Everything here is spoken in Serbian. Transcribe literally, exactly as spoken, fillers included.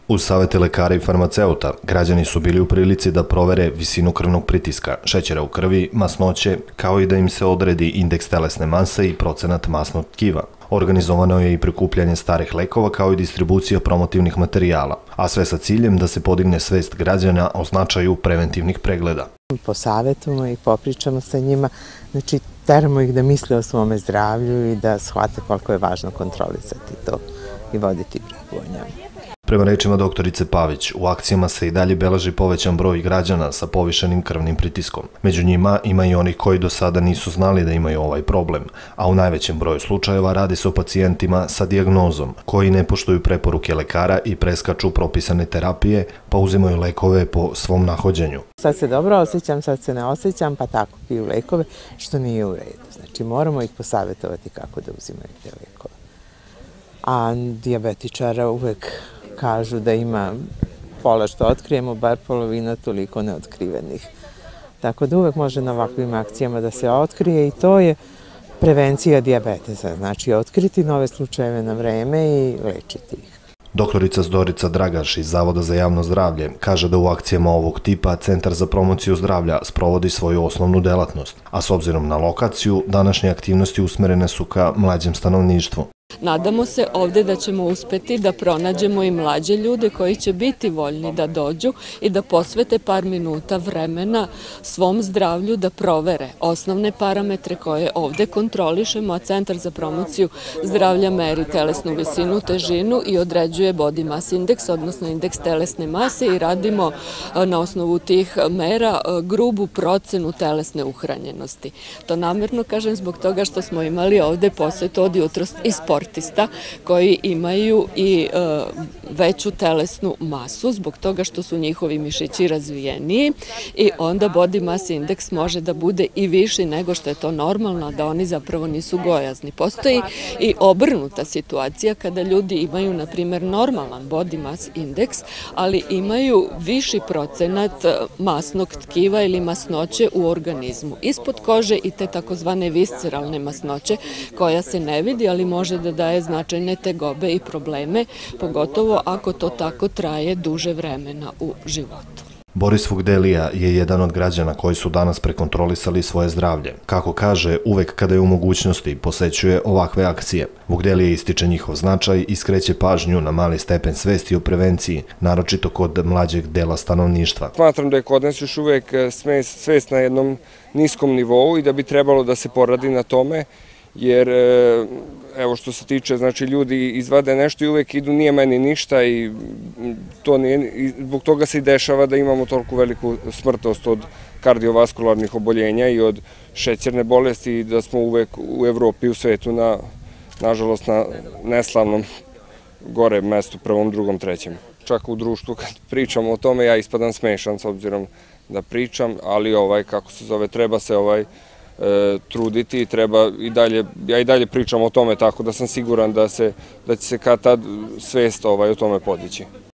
Uz savete lekara i farmaceuta, građani su bili u prilici da provere visinu krvnog pritiska, šećera u krvi, masnoće, kao i da im se odredi indeks telesne mase i procenat masnog tkiva. Organizovano je i prikupljanje starih lekova kao i distribucija promotivnih materijala, a sve sa ciljem da se podigne svest građana o značaju preventivnih pregleda. Posavetujemo i popričamo sa njima, znači teramo ih da misle o svome zdravlju i da shvate koliko je važno kontrolisati to i voditi brigu o njemu. Prema rečima doktorice Pavić, u akcijama se i dalje beleži povećan broj građana sa povišenim krvnim pritiskom. Među njima ima i onih koji do sada nisu znali da imaju ovaj problem, a u najvećem broju slučajeva radi se o pacijentima sa dijagnozom, koji ne poštuju preporuke lekara i preskaču propisane terapije, pa uzimaju lekove po svom nahođenju. Sad se dobro osjećam, sad se ne osjećam, pa tako piju lekove, što nije u redu. Znači moramo ih posavetovati kako da uzimaju te lekove. A dijabetičara uvek kažu da ima pola što otkrijemo, bar polovina toliko neotkrivenih. Tako da uvek može na ovakvim akcijama da se otkrije i to je prevencija dijabetesa. Znači otkriti nove slučajeve na vreme i lečiti ih. Doktorica Zorica Dragaš iz Zavoda za javno zdravlje kaže da u akcijama ovog tipa Centar za promociju zdravlja sprovodi svoju osnovnu delatnost, a s obzirom na lokaciju, današnje aktivnosti usmerene su ka mlađem stanovništvu. Nadamo se ovde da ćemo uspeti da pronađemo i mlađe ljude koji će biti voljni da dođu i da posvete par minuta vremena svom zdravlju da provere osnovne parametre koje ovde kontrolišemo, a Centar za promociju zdravlja meri telesnu visinu, težinu i određuje body mass index, odnosno indeks telesne mase i radimo na osnovu tih mera grubu procenu telesne uhranjenosti. To namerno kažem zbog toga što smo imali ovde posetu od jutros i sportista koji imaju i veću telesnu masu zbog toga što su njihovi mišići razvijeniji i onda body mass index može da bude i viši nego što je to normalno, da oni zapravo nisu gojazni. Postoji i obrnuta situacija kada ljudi imaju, na primjer, normalan body mass index, ali imaju viši procenat masnog tkiva ili masnoće u organizmu. Ispod kože i te takozvane visceralne masnoće koja se ne vidi, ali može da daje značajne tegobe i probleme, pogotovo ako to tako traje duže vremena u životu. Boris Vugdelija je jedan od građana koji su danas prekontrolisali svoje zdravlje. Kako kaže, uvek kada je u mogućnosti posećuje ovakve akcije. Vugdelija ističe njihov značaj i skreće pažnju na mali stepen svesti o prevenciji, naročito kod mlađeg dela stanovništva. Smatram da je kod nas još uvek svest na jednom niskom nivou i da bi trebalo da se poradi na tome, jer evo što se tiče, znači ljudi izvade nešto i uvek idu nije meni ništa i to nije, zbog toga se i dešava da imamo toliko veliku smrtnost od kardiovaskularnih oboljenja i od šećerne bolesti i da smo uvek u Evropi i u svetu na, nažalost, na neslavnom gore mestu, prvom, drugom, trećem. Čak u društvu kad pričamo o tome ja ispadam smešan s obzirom da pričam, ali ovaj, kako se zove, treba se ovaj truditi i treba i dalje, ja i dalje pričam o tome tako da sam siguran da se, da će se kad tad svest ovaj o tome podići.